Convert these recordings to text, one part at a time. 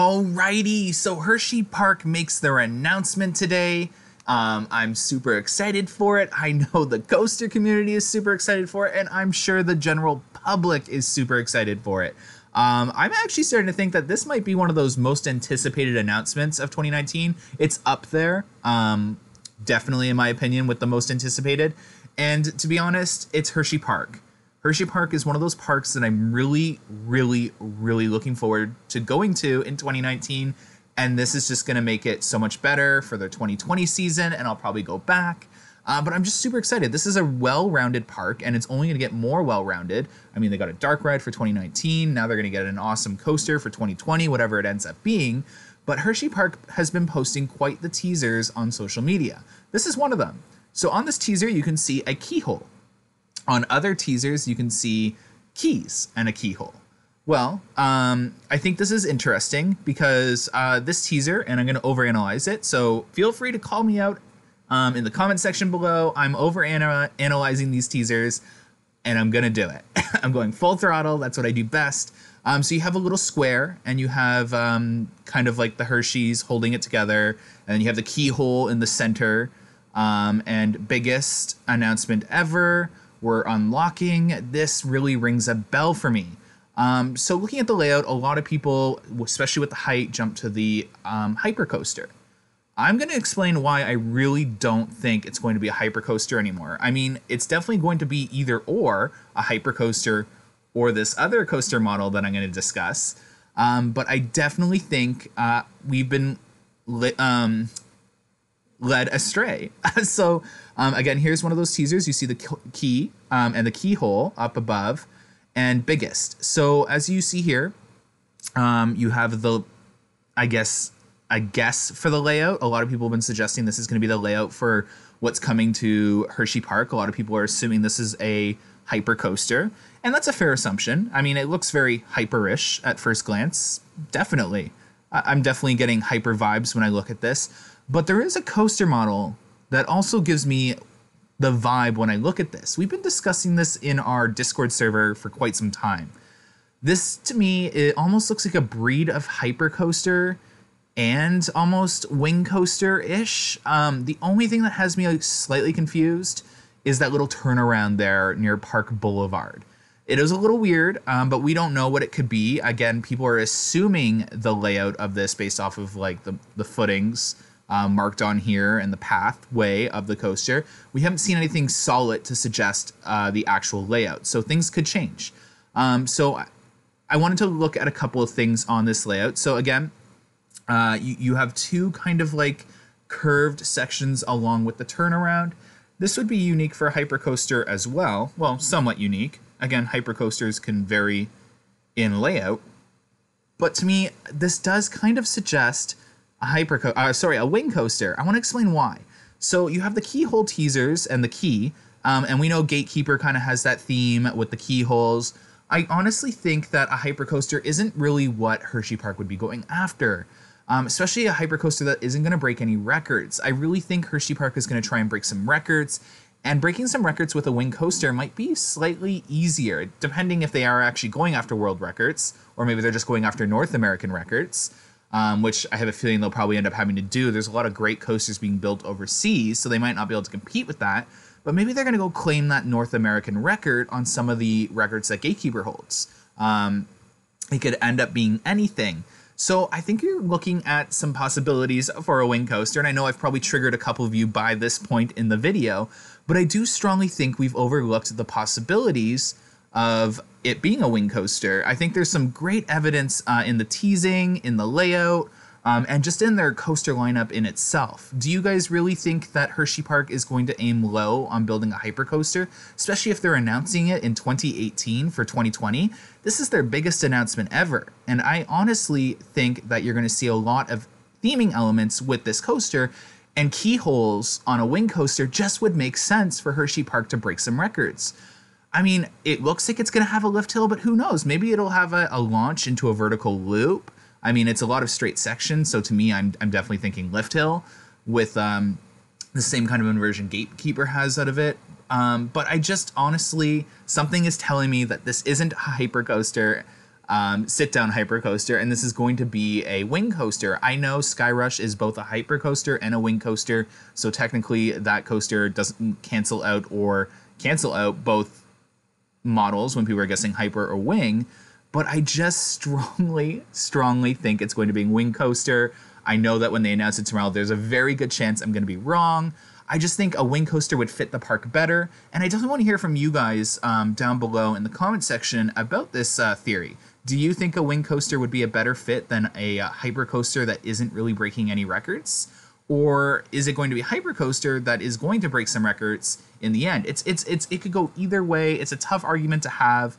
Alrighty, so Hersheypark makes their announcement today. I'm super excited for it. I know the coaster community is super excited for it, and I'm sure the general public is super excited for it. I'm actually starting to think that this might be one of those most anticipated announcements of 2019. It's up there, definitely in my opinion, with the most anticipated. And to be honest, it's Hersheypark. Hersheypark is one of those parks that I'm really looking forward to going to in 2019. And this is just going to make it so much better for their 2020 season. And I'll probably go back. But I'm just super excited. This is a well-rounded park, and it's only going to get more well-rounded. I mean, they got a dark ride for 2019. Now they're going to get an awesome coaster for 2020, whatever it ends up being. But Hersheypark has been posting quite the teasers on social media. This is one of them. So on this teaser, you can see a keyhole. On other teasers, you can see keys and a keyhole. Well, I think this is interesting because this teaser, and I'm going to overanalyze it, so feel free to call me out in the comment section below. I'm overanalyzing these teasers, and I'm going to do it. I'm going full throttle. That's what I do best. So you have a little square, and you have kind of like the Hershey's holding it together, and you have the keyhole in the center, and biggest announcement ever. We're unlocking. This really rings a bell for me. So looking at the layout, a lot of people, especially with the height, jump to the hypercoaster. I'm going to explain why I really don't think it's going to be a hypercoaster anymore. I mean, it's definitely going to be either or a hypercoaster or this other coaster model that I'm going to discuss. But I definitely think we've been led astray. So again, here's one of those teasers. You see the key and the keyhole up above and biggest. So as you see here, you have the, I guess for the layout. A lot of people have been suggesting this is going to be the layout for what's coming to Hersheypark. A lot of people are assuming this is a hyper coaster, and that's a fair assumption. I mean, it looks very hyper-ish at first glance. Definitely. I'm definitely getting hyper vibes when I look at this. But there is a coaster model that also gives me the vibe when I look at this. We've been discussing this in our Discord server for quite some time. This, to me, it almost looks like a breed of hypercoaster and almost wing coaster-ish. The only thing that has me slightly confused is that little turnaround there near Park Boulevard. It is a little weird, but we don't know what it could be. Again, people are assuming the layout of this based off of like the footings marked on here and the pathway of the coaster. We haven't seen anything solid to suggest the actual layout, so things could change. So I wanted to look at a couple of things on this layout. So again, you have two kind of like curved sections along with the turnaround. This would be unique for a hypercoaster as well. Well, somewhat unique. Again, hypercoasters can vary in layout, but to me, this does kind of suggest a wing coaster. I want to explain why. So you have the keyhole teasers and the key, and we know Gatekeeper kind of has that theme with the keyholes. I honestly think that a hypercoaster isn't really what Hersheypark would be going after, especially a hypercoaster that isn't going to break any records. I really think Hersheypark is going to try and break some records, and breaking some records with a wing coaster might be slightly easier, depending if they are actually going after world records, or maybe they're just going after North American records. Which I have a feeling they'll probably end up having to do. There's a lot of great coasters being built overseas, so they might not be able to compete with that. But maybe they're going to go claim that North American record on some of the records that Gatekeeper holds. It could end up being anything. So I think you're looking at some possibilities for a wing coaster, and I know I've probably triggered a couple of you by this point in the video, but I do strongly think we've overlooked the possibilities of it being a wing coaster. I think there's some great evidence in the teasing, in the layout, and just in their coaster lineup in itself. Do you guys really think that Hersheypark is going to aim low on building a hypercoaster, especially if they're announcing it in 2018 for 2020? This is their biggest announcement ever, and I honestly think that you're going to see a lot of theming elements with this coaster, and keyholes on a wing coaster just would make sense for Hersheypark to break some records. I mean, it looks like it's going to have a lift hill, but who knows? Maybe it'll have a launch into a vertical loop. I mean, it's a lot of straight sections, so to me, I'm definitely thinking lift hill with the same kind of inversion Gatekeeper has out of it. But I just honestly, something is telling me that this isn't a hypercoaster. sit-down hypercoaster, and this is going to be a wing coaster. I know Skyrush is both a hypercoaster and a wing coaster, so technically that coaster doesn't cancel out both models when people are guessing hyper or wing, but I just strongly think it's going to be a wing coaster. I know that when they announce it tomorrow, there's a very good chance I'm going to be wrong. I just think a wing coaster would fit the park better, and I definitely want to hear from you guys down below in the comment section about this theory. Do you think a wing coaster would be a better fit than a hyper coaster that isn't really breaking any records? Or is it going to be a hyper coaster that is going to break some records in the end? It could go either way. It's a tough argument to have.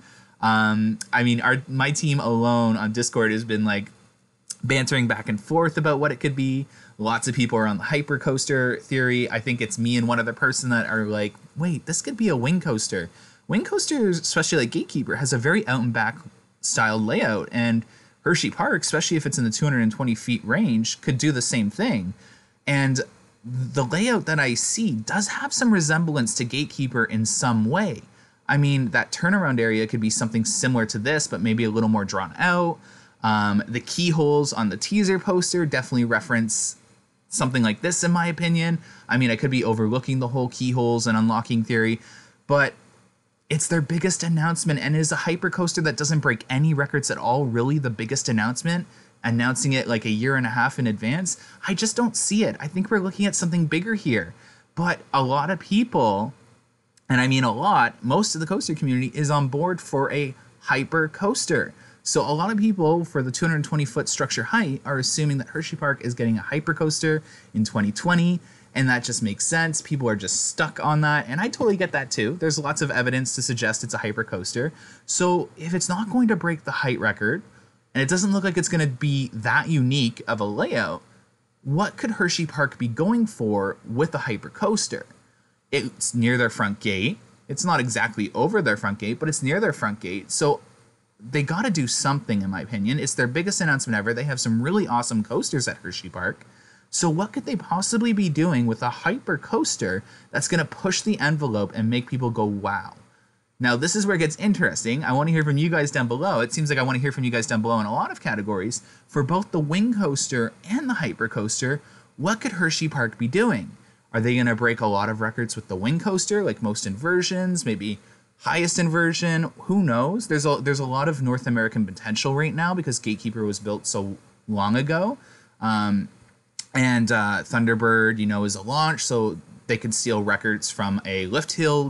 I mean, my team alone on Discord has been like bantering back and forth about what it could be. Lots of people are on the hyper coaster theory. I think it's me and one other person that are like, wait, this could be a wing coaster. Wing coasters, especially like Gatekeeper, has a very out and back style layout, and Hersheypark, especially if it's in the 220 feet range, could do the same thing. And the layout that I see does have some resemblance to Gatekeeper in some way. I mean, that turnaround area could be something similar to this, but maybe a little more drawn out. The keyholes on the teaser poster definitely reference something like this, in my opinion. I mean, I could be overlooking the whole keyholes and unlocking theory, but it's their biggest announcement, and it is a hypercoaster that doesn't break any records at all. Really, the biggest announcement, announcing it like a year and a half in advance. I just don't see it. I think we're looking at something bigger here. But a lot of people, and I mean a lot, most of the coaster community is on board for a hyper coaster. So a lot of people for the 220-foot structure height are assuming that Hersheypark is getting a hyper coaster in 2020. And that just makes sense. People are just stuck on that. And I totally get that too. There's lots of evidence to suggest it's a hyper coaster. So if it's not going to break the height record, and it doesn't look like it's going to be that unique of a layout, what could Hersheypark be going for with a hyper coaster? It's near their front gate. It's not exactly over their front gate, but it's near their front gate. So they got to do something, in my opinion. It's their biggest announcement ever. They have some really awesome coasters at Hersheypark. So what could they possibly be doing with a hyper coaster that's going to push the envelope and make people go, wow? Now, this is where it gets interesting. I want to hear from you guys down below. It seems like I want to hear from you guys down below in a lot of categories. For both the wing coaster and the hyper coaster, what could Hersheypark be doing? Are they going to break a lot of records with the wing coaster, like most inversions, maybe highest inversion? Who knows? There's a lot of North American potential right now because Gatekeeper was built so long ago. And Thunderbird, you know, is a launch, so they can steal records from a lift hill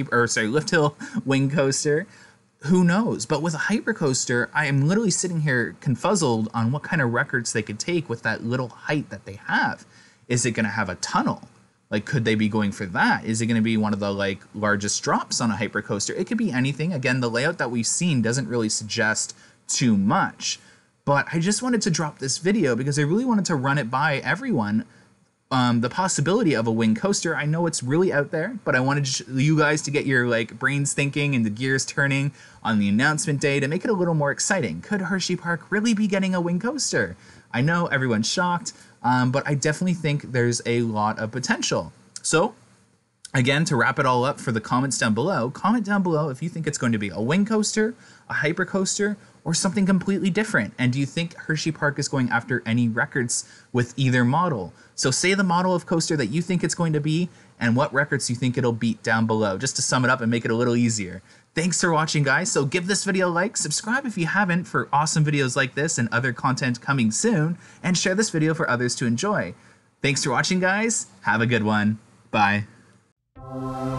wing coaster. Who knows? But with a hypercoaster, I am literally sitting here confuzzled on what kind of records they could take with that little height that they have. Is it going to have a tunnel? Like, could they be going for that? Is it going to be one of the like largest drops on a hypercoaster? It could be anything. Again, the layout that we've seen doesn't really suggest too much. But I just wanted to drop this video because I really wanted to run it by everyone. The possibility of a wing coaster. I know it's really out there, but I wanted you guys to get your like brains thinking and the gears turning on the announcement day to make it a little more exciting. Could Hersheypark really be getting a wing coaster? I know everyone's shocked, but I definitely think there's a lot of potential. So again, to wrap it all up for the comments down below, comment down below if you think it's going to be a wing coaster, a hyper coaster, or something completely different. And do you think Hersheypark is going after any records with either model? So say the model of coaster that you think it's going to be and what records you think it'll beat down below, just to sum it up and make it a little easier. Thanks for watching, guys. So give this video a like, subscribe if you haven't for awesome videos like this and other content coming soon, and share this video for others to enjoy. Thanks for watching, guys. Have a good one. Bye.